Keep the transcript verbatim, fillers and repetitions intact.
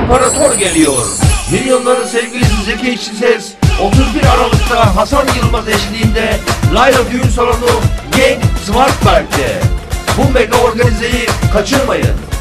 İmparator geliyor. Milyonların sevgilisi Zeki İşçises otuz bir Aralık'ta Hasan Yılmaz eşliğinde Layla Düğün Salonu Genk Smartberg'de. Bu mega organizeyi kaçırmayın.